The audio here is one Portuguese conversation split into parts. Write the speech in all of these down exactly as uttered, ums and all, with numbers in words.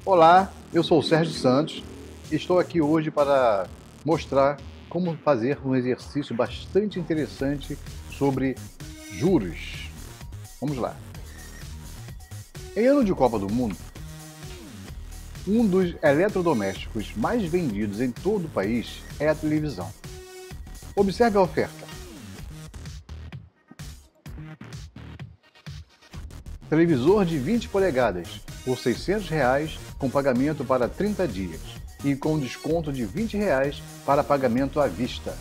Olá, eu sou o Sérgio Santos e estou aqui hoje para mostrar como fazer um exercício bastante interessante sobre juros. Vamos lá. Em ano de Copa do Mundo, um dos eletrodomésticos mais vendidos em todo o país é a televisão. Observe a oferta. Televisor de vinte polegadas por seiscentos reais com pagamento para trinta dias e com desconto de vinte reais para pagamento à vista.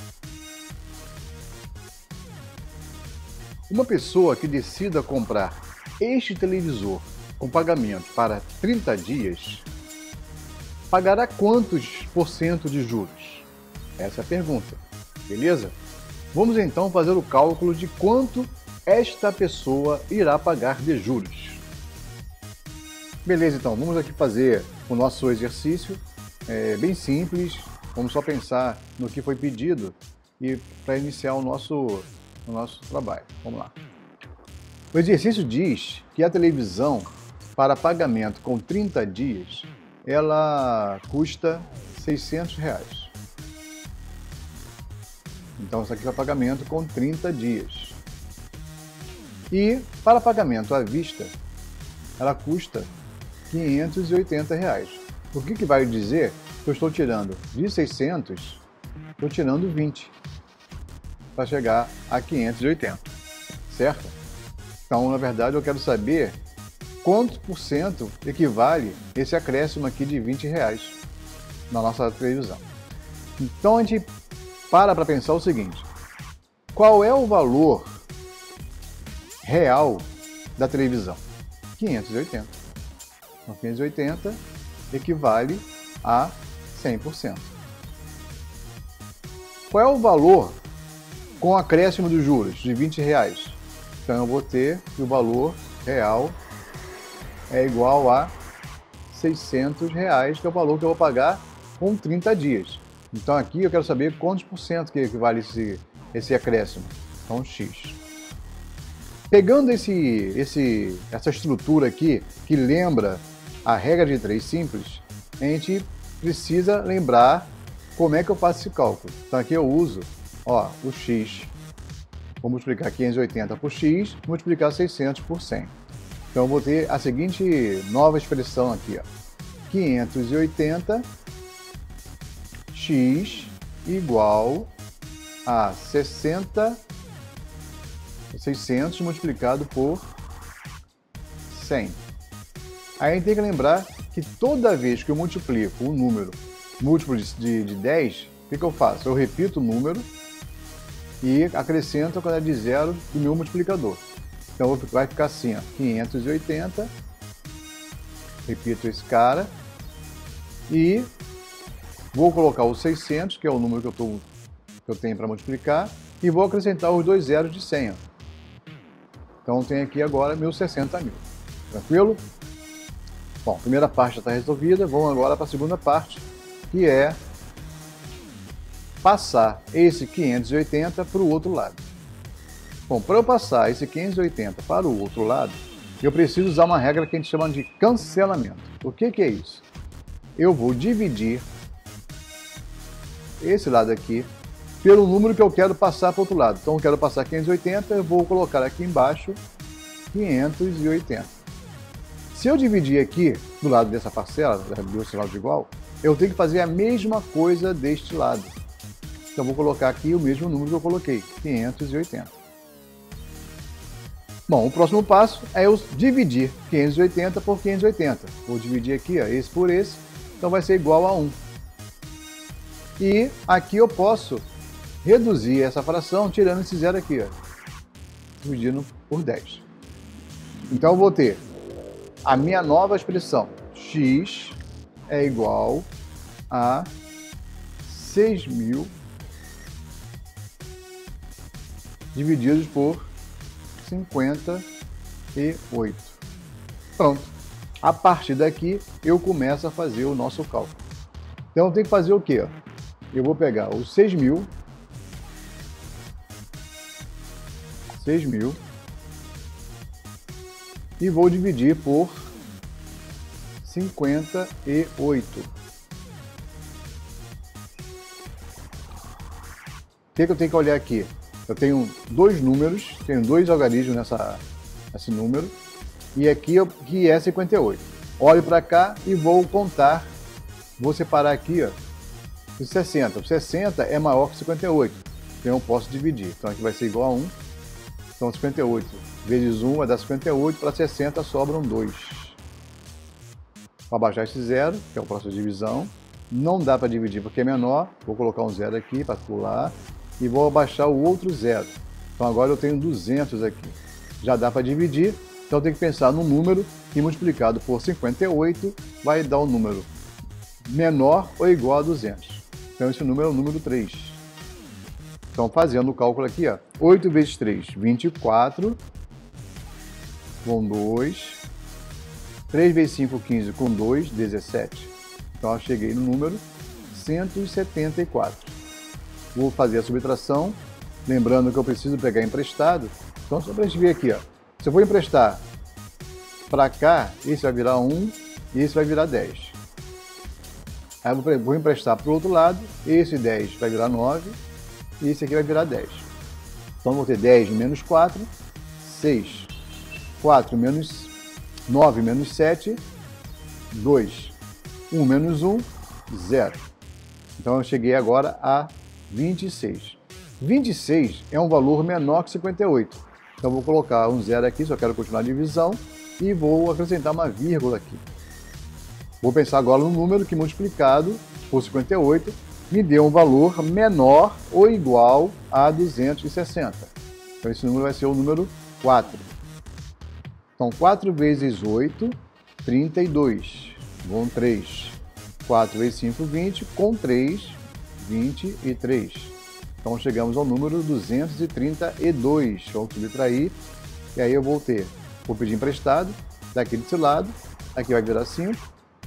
Uma pessoa que decida comprar este televisor com pagamento para trinta dias pagará quantos por cento de juros? Essa é a pergunta, beleza? Vamos então fazer o cálculo de quanto esta pessoa irá pagar de juros. Beleza, então, vamos aqui fazer o nosso exercício, é bem simples, vamos só pensar no que foi pedido e para iniciar o nosso, o nosso trabalho. Vamos lá. O exercício diz que a televisão para pagamento com trinta dias, ela custa seiscentos reais. Então, isso aqui é pagamento com trinta dias. E para pagamento à vista, ela custa quinhentos e oitenta reais. O que, que vai dizer que eu estou tirando de seiscentos, estou tirando vinte para chegar a quinhentos e oitenta, certo? Então, na verdade, eu quero saber quanto por cento equivale esse acréscimo aqui de vinte reais na nossa televisão. Então, a gente para para pensar o seguinte: qual é o valor real da televisão? quinhentos e oitenta. Então, quinhentos e oitenta equivale a cem por cento. Qual é o valor com acréscimo dos juros de vinte reais? Então eu vou ter que o valor real é igual a seiscentos reais, que é o valor que eu vou pagar com trinta dias. Então aqui eu quero saber quantos por cento que equivale esse, esse acréscimo. Então X. Pegando esse, esse, essa estrutura aqui, que lembra a regra de três simples, a gente precisa lembrar como é que eu faço esse cálculo. Então aqui eu uso ó, o X, vou multiplicar quinhentos e oitenta por X, multiplicar seiscentos por cem. Então eu vou ter a seguinte nova expressão aqui, ó, quinhentos e oitenta X igual a sessenta seiscentos multiplicado por cem. Aí a gente tem que lembrar que toda vez que eu multiplico um número múltiplo de, de dez, o que, que eu faço? Eu repito o número e acrescento a quantidade de zero do meu multiplicador. Então vai ficar assim, ó, quinhentos e oitenta, repito esse cara, e vou colocar o seiscentos, que é o número que eu, tô, que eu tenho para multiplicar, e vou acrescentar os dois zeros de cem. Ó. Então tem aqui agora meus sessenta mil. Tranquilo? Bom, a primeira parte já está resolvida, vamos agora para a segunda parte, que é passar esse quinhentos e oitenta para o outro lado. Bom, para eu passar esse quinhentos e oitenta para o outro lado, eu preciso usar uma regra que a gente chama de cancelamento. O que, que é isso? Eu vou dividir esse lado aqui pelo número que eu quero passar para o outro lado. Então eu quero passar quinhentos e oitenta, eu vou colocar aqui embaixo quinhentos e oitenta. Se eu dividir aqui do lado dessa parcela, desse lado igual, eu tenho que fazer a mesma coisa deste lado. Então vou colocar aqui o mesmo número que eu coloquei, quinhentos e oitenta. Bom, o próximo passo é eu dividir quinhentos e oitenta por quinhentos e oitenta. Vou dividir aqui, ó, esse por esse, então vai ser igual a um. E aqui eu posso reduzir essa fração tirando esse zero aqui, ó, dividindo por dez. Então eu vou ter a minha nova expressão, x é igual a seis mil divididos por cinquenta e oito. Pronto. A partir daqui eu começo a fazer o nosso cálculo. Então eu tenho que fazer o quê? Eu vou pegar os seis mil seis mil e vou dividir por cinquenta e oito. O que, que eu tenho que olhar aqui? Eu tenho dois números, tenho dois algarismos nessa, nesse número, e aqui que é cinquenta e oito. Olho para cá e vou contar, vou separar aqui, ó, de sessenta. sessenta é maior que cinquenta e oito, então eu posso dividir. Então aqui vai ser igual a um. Então cinquenta e oito vezes um vai dar cinquenta e oito, para sessenta sobram dois. Para baixar esse zero, que é o processo de divisão, não dá para dividir porque é menor, vou colocar um zero aqui para pular, e vou abaixar o outro zero. Então agora eu tenho duzentos aqui. Já dá para dividir, então eu tenho que pensar no número que multiplicado por cinquenta e oito vai dar um número menor ou igual a duzentos. Então esse número é o número três. Então fazendo o cálculo aqui, ó, oito vezes três, vinte e quatro, com dois. três vezes cinco, quinze, com dois, dezessete. Então eu cheguei no número cento e setenta e quatro. Vou fazer a subtração, lembrando que eu preciso pegar emprestado. Então, só para a gente ver aqui, ó. Se eu vou emprestar para cá, esse vai virar um e esse vai virar dez. Aí eu vou emprestar para o outro lado, esse dez vai virar nove e esse aqui vai virar dez. Então, eu vou ter dez menos quatro, seis. quatro menos nove menos sete, dois. um menos um, zero. Então, eu cheguei agora a vinte e seis. vinte e seis é um valor menor que cinquenta e oito. Então vou colocar um zero aqui, só quero continuar a divisão, e vou acrescentar uma vírgula aqui. Vou pensar agora no número que multiplicado por cinquenta e oito me deu um valor menor ou igual a duzentos e sessenta. Então esse número vai ser o número quatro. Então quatro vezes oito, trinta e dois, com três. quatro vezes cinco, vinte, com três, vinte e três. Então chegamos ao número duzentos e trinta e dois. Vamos subtrair. E aí eu vou ter, vou pedir emprestado, daqui desse lado, aqui vai virar cinco,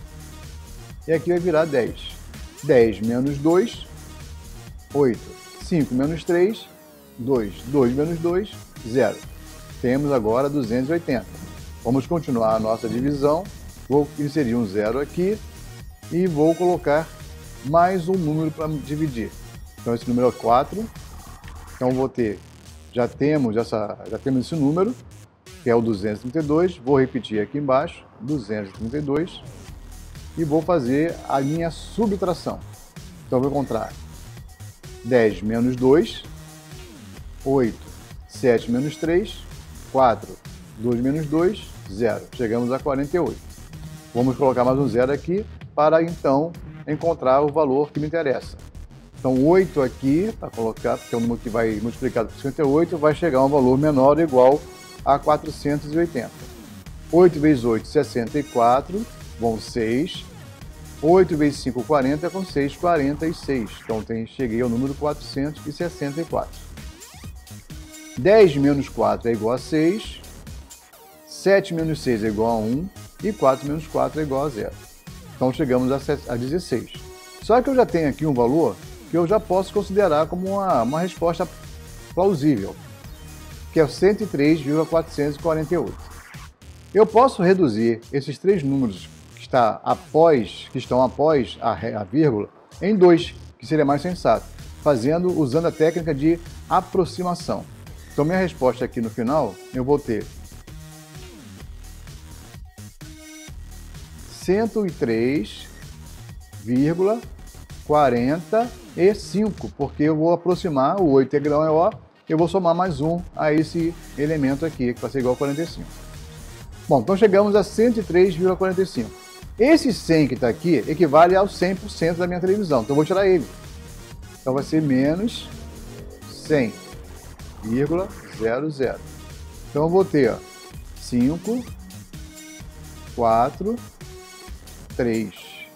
e aqui vai virar dez. dez menos dois, oito. cinco menos três, dois. dois menos dois, zero. Temos agora duzentos e oitenta. Vamos continuar a nossa divisão. Vou inserir um zero aqui e vou colocar mais um número para dividir. Então esse número é quatro. Então vou ter, já temos, essa, já temos esse número, que é o duzentos e trinta e dois. Vou repetir aqui embaixo, duzentos e trinta e dois. E vou fazer a minha subtração. Então vou encontrar dez menos dois, oito. sete menos três, quatro. dois menos dois, zero. Chegamos a quarenta e oito. Vamos colocar mais um zero aqui para então encontrar o valor que me interessa. Então oito aqui, para colocar, porque é o número que vai multiplicado por cinquenta e oito, vai chegar a um valor menor ou igual a quatrocentos e oitenta. oito vezes oito, sessenta e quatro, vão seis. oito vezes cinco, quarenta, com seis, quarenta e seis. Então tem, cheguei ao número quatrocentos e sessenta e quatro. dez menos quatro é igual a seis. sete menos seis é igual a um. E quatro menos quatro é igual a zero. Então chegamos a dezesseis. Só que eu já tenho aqui um valor que eu já posso considerar como uma, uma resposta plausível, que é cento e três vírgula quatrocentos e quarenta e oito. Eu posso reduzir esses três números que, está após, que estão após a, a vírgula em dois, que seria mais sensato, fazendo, usando a técnica de aproximação. Então minha resposta aqui no final, eu vou ter cento e três vírgula quarenta e cinco, porque eu vou aproximar, o oito integral é O, eu vou somar mais um a esse elemento aqui, que vai ser igual a quarenta e cinco. Bom, então chegamos a cento e três vírgula quarenta e cinco. Esse cem que está aqui equivale ao cem por cento da minha televisão, então eu vou tirar ele. Então vai ser menos cem vírgula zero zero. Então eu vou ter ó, cinco, quatro, três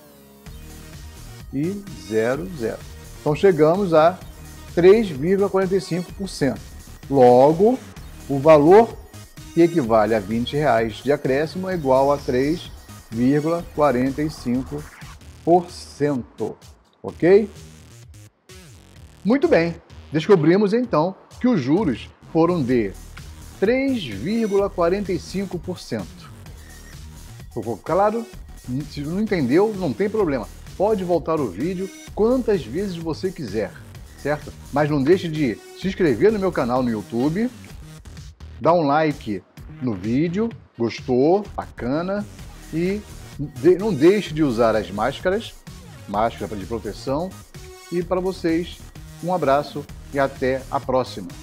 e zero, zero. Então chegamos a três vírgula quarenta e cinco por cento. Logo, o valor que equivale a vinte reais de acréscimo é igual a três vírgula quarenta e cinco por cento. Ok? Muito bem. Descobrimos então que os juros foram de três vírgula quarenta e cinco por cento. Ficou claro? Se não entendeu, não tem problema. Pode voltar o vídeo quantas vezes você quiser, certo? Mas não deixe de se inscrever no meu canal no YouTube, dar um like no vídeo, gostou, bacana, e não deixe de usar as máscaras, máscara de proteção. E para vocês, um abraço e até a próxima.